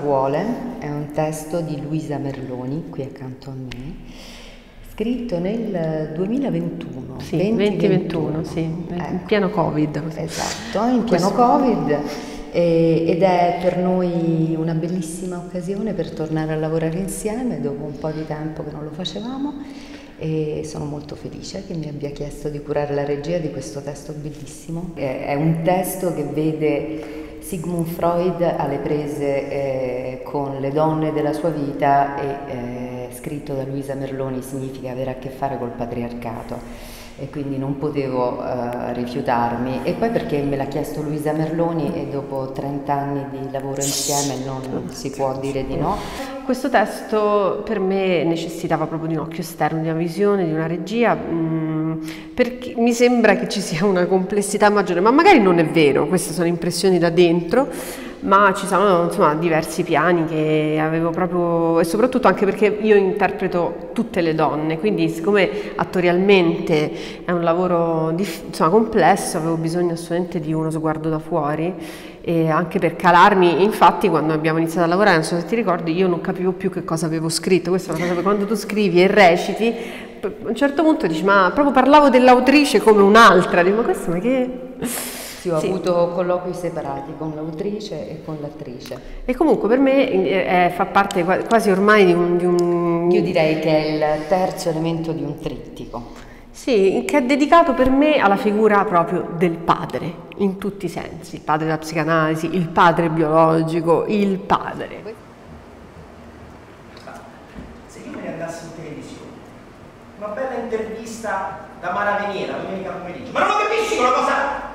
vuole è un testo di Luisa Merloni, qui accanto a me, scritto nel 2021. Sì, 2021, sì, in pieno Covid. Così. Esatto, in pieno Covid. Ed è per noi una bellissima occasione per tornare a lavorare insieme dopo un po' di tempo che non lo facevamo, e sono molto felice che mi abbia chiesto di curare la regia di questo testo bellissimo. È un testo che vede Sigmund Freud alle prese con le donne della sua vita e scritto da Luisa Merloni significa avere a che fare col patriarcato. E quindi non potevo rifiutarmi, e poi perché me l'ha chiesto Luisa Merloni e dopo 30 anni di lavoro insieme non si può dire di no. Questo testo per me necessitava proprio di un occhio esterno, di una visione, di una regia, perché mi sembra che ci sia una complessità maggiore, ma magari non è vero, queste sono impressioni da dentro, ma ci sono insomma diversi piani che avevo proprio, e soprattutto anche perché io interpreto tutte le donne, quindi siccome attorialmente è un lavoro insomma, complesso, avevo bisogno assolutamente di uno sguardo da fuori, e anche per calarmi. Infatti quando abbiamo iniziato a lavorare, non so se ti ricordi, io non capivo più che cosa avevo scritto. Questa è una cosa che quando tu scrivi e reciti, a un certo punto dici, ma proprio parlavo dell'autrice come un'altra, dico, ma questo ma che... Sì, ho avuto colloqui separati con l'autrice e con l'attrice. E comunque per me fa parte quasi ormai di un... Io direi che è il terzo elemento di un trittico. Sì, che è dedicato per me alla figura proprio del padre, in tutti i sensi. Il padre della psicanalisi, il padre biologico, il padre. Se io me ne andassi in televisione, una bella intervista da Mara Veniera domenica pomeriggio, ma non lo capisci quella cosa?